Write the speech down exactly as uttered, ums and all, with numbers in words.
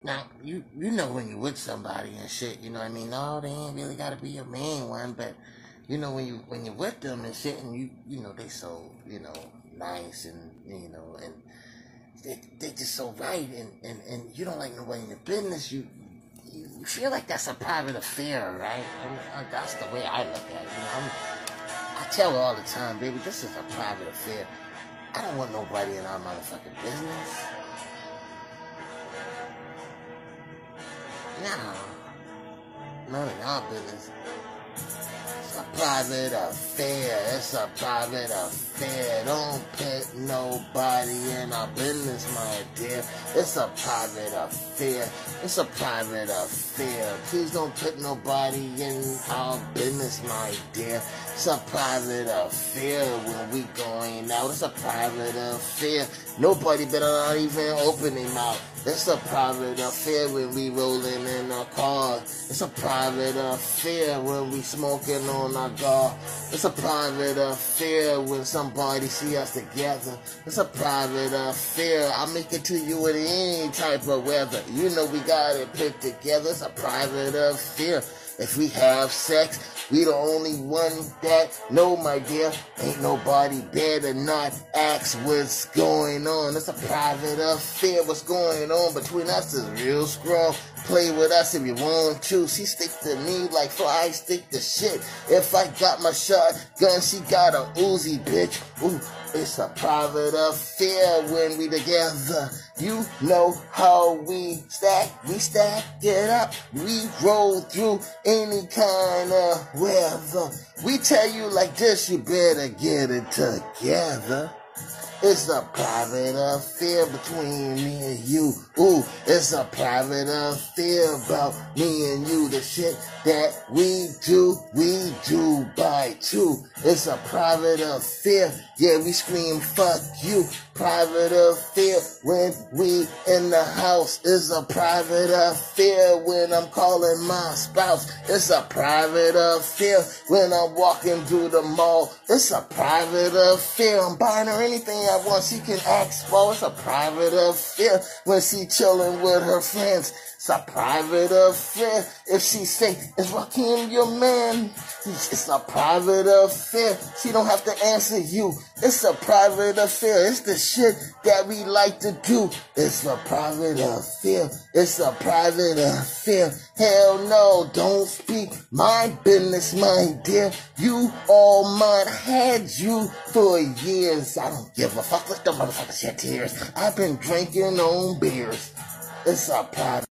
Now, you you know when you're with somebody and shit, you know what I mean? No, they ain't really gotta be your main one, but you know when you when you're with them and shit, and you you know they so you know nice and you know and they they just so right, and and and you don't like nobody in your business. You you feel like that's a private affair, right? I mean, uh, that's the way I look at it. You know, I'm, I tell her all the time, baby, this is a private affair. I don't want nobody in our motherfucking business. No, none of y'all business. It's a private affair. It's a private affair. Don't put nobody in our business, my dear. It's a private affair. It's a private affair. Please don't put nobody in our business, my dear. It's a private affair when we going out. It's a private affair. Nobody better not even open their mouth. It's a private affair when we rolling in our car. It's a private affair when we smoking on our gar. It's a private affair when somebody see us together. It's a private affair. I make it to you in any type of weather. You know we got it put together. It's a private affair. If we have sex, we the only one that know, my dear. Ain't nobody better not ask what's going on. It's a private affair. What's going on between us is real strong. Play with us if you want to. She stick to me like fly stick to shit. If I got my shotgun, she got a Uzi, bitch. Ooh, it's a private affair when we together. You know how we stack, we stack it up. We roll through any kind of weather. We tell you like this, you better get it together. It's a private affair between me and you. Ooh, it's a private affair about me and you. The shit that we do, we do by two. It's a private affair. Yeah, we scream, fuck you. Private affair when we in the house. It's a private affair when I'm calling my spouse. It's a private affair when I'm walking through the mall. It's a private affair. I'm buying her anything I want. She can ask for. It's a private affair when she chilling with her friends. It's a private affair. If she say, is Rakim your man? It's a private affair. She don't have to answer you. It's a private affair. It's the shit that we like to do. It's a private affair. It's a private affair. Hell no, don't speak my business, my dear. You all mine. I had you for years. I don't give a fuck. Let the motherfuckers shed tears. I've been drinking on beers. It's a private